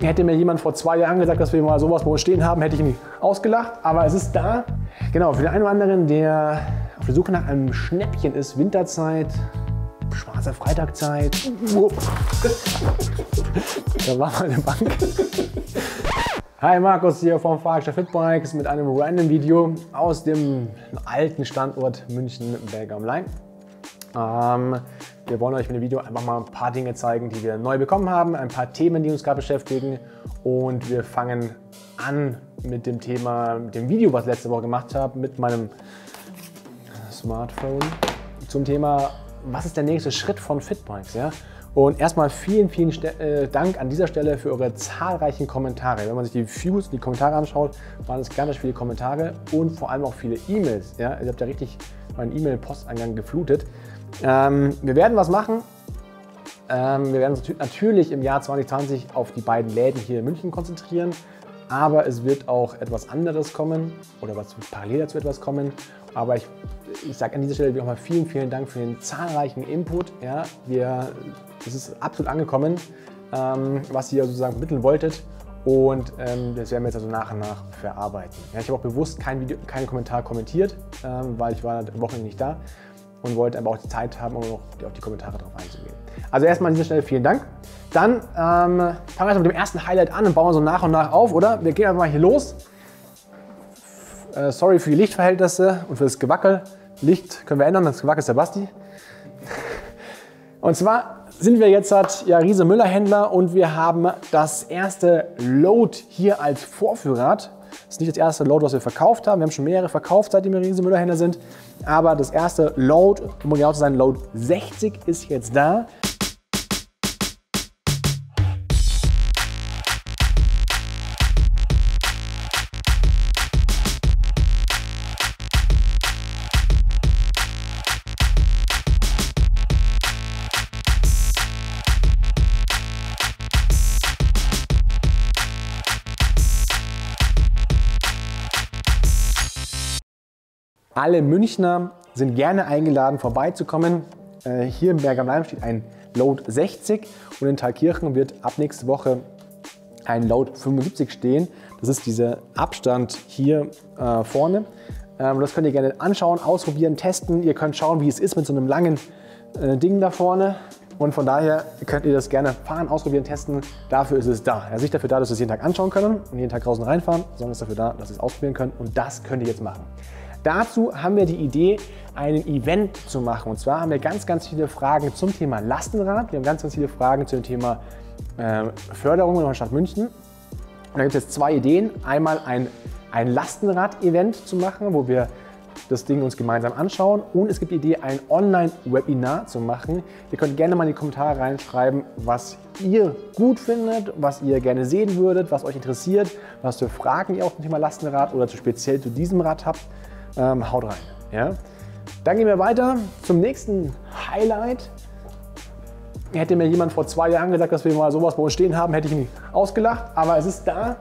Hätte mir jemand vor 2 Jahren gesagt, dass wir mal sowas bei uns stehen haben, hätte ich ihn ausgelacht, aber es ist da. Genau, für den einen oder anderen, der auf der Suche nach einem Schnäppchen ist, Winterzeit, schwarze Freitagzeit. Da war mal eine Bank. Hi, Markus hier vom Fahrwerkstatt Fitbikes mit einem random Video aus dem alten Standort München-Berg am Laim. Wir wollen euch mit dem Video einfach mal ein paar Dinge zeigen, die wir neu bekommen haben, ein paar Themen, die uns gerade beschäftigen, und wir fangen an mit dem Thema, mit dem Video, was ich letzte Woche gemacht habe, mit meinem Smartphone zum Thema, was ist der nächste Schritt von Fitbikes, ja? Und erstmal vielen Dank an dieser Stelle für eure zahlreichen Kommentare. Wenn man sich die Views, die Kommentare anschaut, waren es ganz viele Kommentare und vor allem auch viele E-Mails. Ja? Ihr habt ja richtig meinen E-Mail-Posteingang geflutet. Wir werden was machen. Wir werden uns natürlich im Jahr 2020 auf die beiden Läden hier in München konzentrieren. Aber es wird auch etwas anderes kommen oder was parallel dazu etwas kommen. Aber ich sage an dieser Stelle nochmal vielen Dank für den zahlreichen Input. Ja, das ist absolut angekommen, was ihr sozusagen vermitteln wolltet, und das werden wir jetzt also nach und nach verarbeiten. Ja, ich habe auch bewusst keinen Kommentar kommentiert, weil ich war am Wochenende nicht da und wollte aber auch die Zeit haben, um noch auf die Kommentare drauf einzugehen. Also erstmal an dieser Stelle vielen Dank. Dann fangen wir erstmal mit dem ersten Highlight an und bauen so nach und nach auf, oder? Wir gehen einfach mal hier los. Sorry für die Lichtverhältnisse und für das Gewackel. Licht können wir ändern, das Gewackel ist der Basti. Und zwar sind wir jetzt Riese Müller Händler und wir haben das erste Load hier als Vorführrad. Das ist nicht das erste Load, was wir verkauft haben. Wir haben schon mehrere verkauft, seitdem wir Riese Müller Händler sind. Aber das erste Load, um genau zu sein, Load 60, ist jetzt da. Alle Münchner sind gerne eingeladen, vorbeizukommen. Hier im Berg am Laim steht ein Load 60 und in Thalkirchen wird ab nächste Woche ein Load 75 stehen. Das ist dieser Abstand hier vorne. Das könnt ihr gerne anschauen, ausprobieren, testen. Ihr könnt schauen, wie es ist mit so einem langen Ding da vorne. Und von daher könnt ihr das gerne fahren, ausprobieren, testen. Dafür ist es da. Also nicht dafür da, dass wir es jeden Tag anschauen können und jeden Tag draußen reinfahren, sondern es ist dafür da, dass ihr es ausprobieren könnt. Und das könnt ihr jetzt machen. Dazu haben wir die Idee, einen Event zu machen. Und zwar haben wir ganz viele Fragen zum Thema Lastenrad. Wir haben ganz viele Fragen zum Thema Förderung in der Stadt München. Und da gibt es jetzt 2 Ideen. Einmal ein Lastenrad-Event zu machen, wo wir das Ding uns gemeinsam anschauen. Und es gibt die Idee, ein Online-Webinar zu machen. Ihr könnt gerne mal in die Kommentare reinschreiben, was ihr gut findet, was ihr gerne sehen würdet, was euch interessiert, was für Fragen ihr auch zum Thema Lastenrad oder speziell zu diesem Rad habt. Haut rein. Ja? Dann gehen wir weiter zum nächsten Highlight. Hätte mir jemand vor 2 Jahren gesagt, dass wir mal sowas bei uns stehen haben, hätte ich ihn ausgelacht, aber es ist da.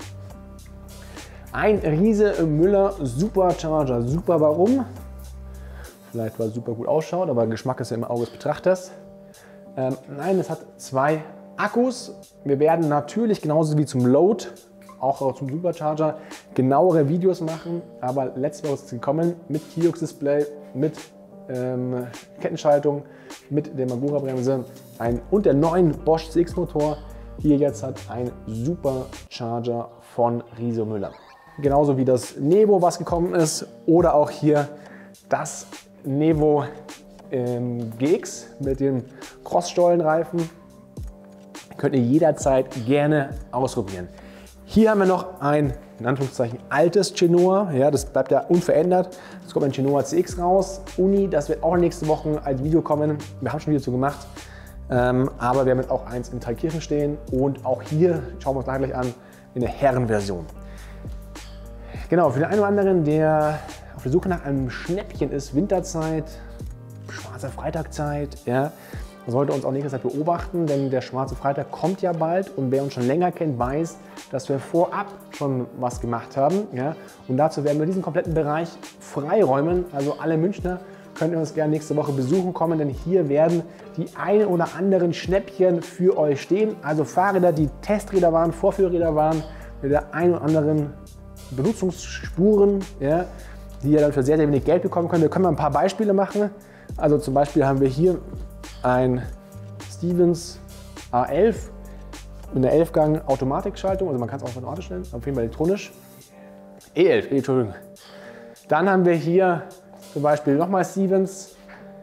Ein Riese Müller Supercharger. Super, warum? Vielleicht, weil es super gut ausschaut, aber Geschmack ist ja im Auge des Betrachters. Nein, es hat 2 Akkus. Wir werden natürlich genauso wie zum Load, auch zum Supercharger, genauere Videos machen, aber letzte Woche ist es gekommen mit Kiox-Display, mit Kettenschaltung, mit der Magura-Bremse und der neuen Bosch CX-Motor. Hier jetzt hat ein Supercharger von Riese Müller. Genauso wie das Nevo, was gekommen ist, oder auch hier das Nevo GX mit dem Crossstollenreifen. Könnt ihr jederzeit gerne ausprobieren. Hier haben wir noch ein, in Anführungszeichen, altes Genoa. Ja, das bleibt ja unverändert. Es kommt ein Genoa CX raus. Uni, das wird auch nächste Woche als Video kommen. Wir haben schon ein Video dazu gemacht. Aber wir haben jetzt auch eins in Thalkirchen stehen. Und auch hier, schauen wir uns gleich an, in der Herrenversion. Genau, für den einen oder anderen, der auf der Suche nach einem Schnäppchen ist, Winterzeit, schwarze Freitagzeit, ja, sollte uns auch nächste Zeit beobachten, denn der schwarze Freitag kommt ja bald und wer uns schon länger kennt, weiß, dass wir vorab schon was gemacht haben. Ja? Und dazu werden wir diesen kompletten Bereich freiräumen. Also alle Münchner könnt ihr uns gerne nächste Woche besuchen kommen, denn hier werden die ein oder anderen Schnäppchen für euch stehen. Also Fahrräder, die Testräder waren, Vorführräder waren, mit der ein oder anderen Benutzungsspuren, ja, die ihr dann für sehr, sehr wenig Geld bekommen könnt. Wir können mal ein paar Beispiele machen. Also zum Beispiel haben wir hier ein Stevens A11 mit einer 11-Gang Automatikschaltung, also man kann es auch automatisch stellen, auf jeden Fall elektronisch. E11, Entschuldigung. Dann haben wir hier zum Beispiel nochmal Stevens.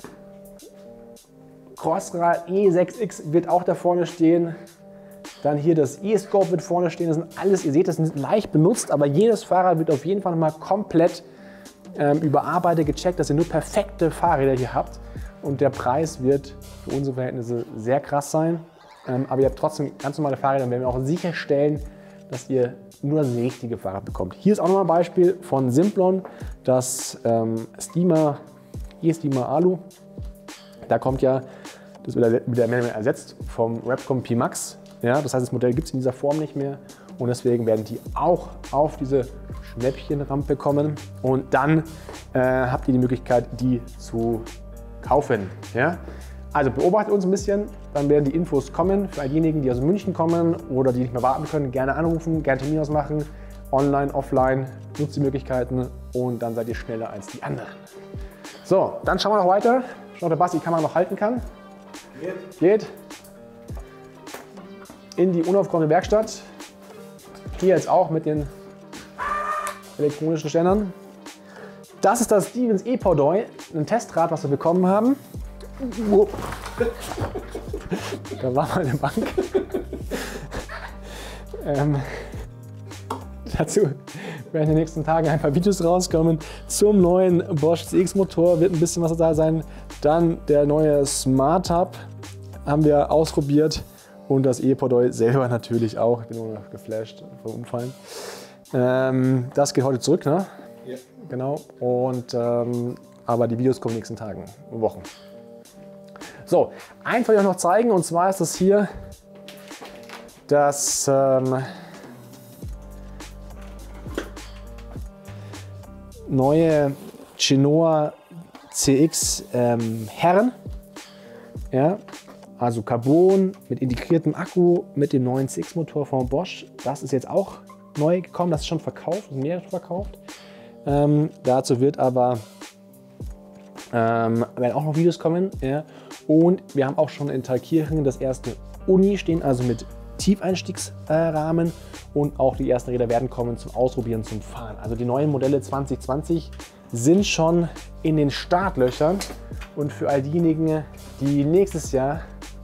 Crossrad E6X wird auch da vorne stehen. Dann hier das E-Scope wird vorne stehen. Das sind alles, ihr seht, das sind leicht benutzt, aber jedes Fahrrad wird auf jeden Fall nochmal komplett überarbeitet, gecheckt, dass ihr nur perfekte Fahrräder hier habt. Und der Preis wird für unsere Verhältnisse sehr krass sein. Aber ihr habt trotzdem ganz normale Fahrräder und werden wir auch sicherstellen, dass ihr nur das richtige Fahrrad bekommt. Hier ist auch nochmal ein Beispiel von Simplon, das E-Steamer Alu. Da kommt ja, das wird mehr oder weniger ersetzt vom Repcon P-Max. Ja, das heißt, das Modell gibt es in dieser Form nicht mehr und deswegen werden die auch auf diese Schnäppchenrampe kommen und dann habt ihr die Möglichkeit, die zu kaufen. Ja? Also beobachtet uns ein bisschen, dann werden die Infos kommen. Für all diejenigen, die aus München kommen oder die nicht mehr warten können, gerne anrufen, gerne Termin ausmachen, online, offline, nutzt die Möglichkeiten und dann seid ihr schneller als die anderen. So, dann schauen wir noch weiter. Schauen, ob der Basti die Kamera noch halten kann. Geht. In die unaufgeräumte Werkstatt. Hier jetzt auch mit den elektronischen Ständern. Das ist das Stevens E-Podoi, ein Testrad, was wir bekommen haben. Da war mal eine Bank. Dazu werden in den nächsten Tagen ein paar Videos rauskommen zum neuen Bosch CX Motor, wird ein bisschen was da sein. Dann der neue Smart Hub haben wir ausprobiert und das E-Podoi selber natürlich auch. Ich bin nur noch geflasht vom Umfallen. Das geht heute zurück, ne? Ja. Genau. Und, aber die Videos kommen in den nächsten Tagen, Wochen. So, eins wollte ich euch noch zeigen und zwar ist das hier das neue Genoa CX Herren. Ja, also Carbon mit integriertem Akku mit dem neuen CX-Motor von Bosch. Das ist jetzt auch neu gekommen, das ist schon verkauft, mehrere verkauft. Dazu wird aber werden auch noch Videos kommen. Ja. Und wir haben auch schon in Thalkirchen das erste Uni stehen, also mit Tiefeinstiegsrahmen und auch die ersten Räder werden kommen zum Ausprobieren, zum Fahren. Also die neuen Modelle 2020 sind schon in den Startlöchern und für all diejenigen, die nächstes Jahr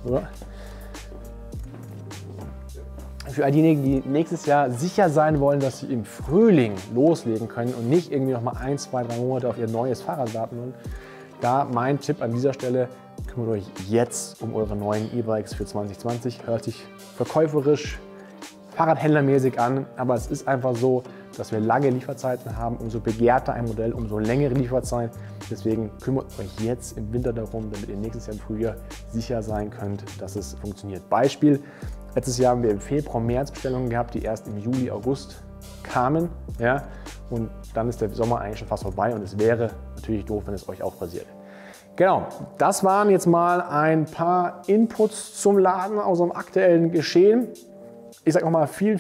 sicher sein wollen, dass sie im Frühling loslegen können und nicht irgendwie noch mal 1, 2, 3 Monate auf ihr neues Fahrrad warten wollen, da mein Tipp an dieser Stelle: kümmert euch jetzt um eure neuen E-Bikes für 2020. Hört sich verkäuferisch, Fahrradhändlermäßig an, aber es ist einfach so, dass wir lange Lieferzeiten haben. Umso begehrter ein Modell, umso längere Lieferzeit. Deswegen kümmert euch jetzt im Winter darum, damit ihr nächstes Jahr im Frühjahr sicher sein könnt, dass es funktioniert. Beispiel: letztes Jahr haben wir im Februar, März Bestellungen gehabt, die erst im Juli, August kamen. Ja? Und dann ist der Sommer eigentlich schon fast vorbei und es wäre natürlich doof, wenn es euch auch passiert. Genau, das waren jetzt mal ein paar Inputs zum Laden aus dem aktuellen Geschehen. Ich sage nochmal vielen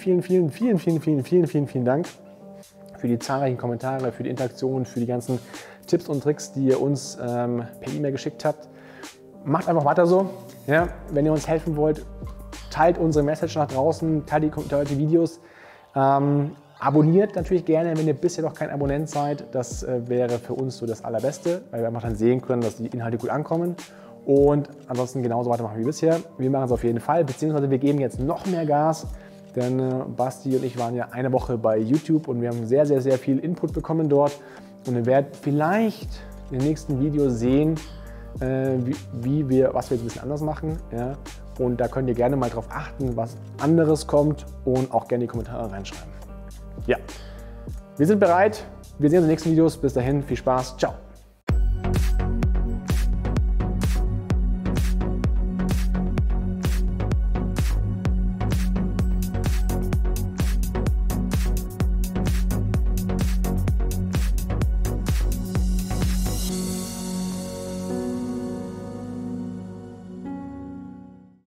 Dank für die zahlreichen Kommentare, für die Interaktion, für die ganzen Tipps und Tricks, die ihr uns per E-Mail geschickt habt. Macht einfach weiter so. Ja? Wenn ihr uns helfen wollt, teilt unsere Message nach draußen, teilt die Videos. Abonniert natürlich gerne, wenn ihr bisher noch kein Abonnent seid. Das wäre für uns so das Allerbeste, weil wir einfach dann sehen können, dass die Inhalte gut ankommen. Und ansonsten genauso weitermachen wie bisher. Wir machen es auf jeden Fall, beziehungsweise wir geben jetzt noch mehr Gas. Denn Basti und ich waren ja eine Woche bei YouTube und wir haben sehr viel Input bekommen dort. Und ihr werdet vielleicht in den nächsten Videos sehen, was wir jetzt ein bisschen anders machen. Ja? Und da könnt ihr gerne mal drauf achten, was anderes kommt und auch gerne die Kommentare reinschreiben. Ja, wir sind bereit. Wir sehen uns in den nächsten Videos. Bis dahin, viel Spaß. Ciao.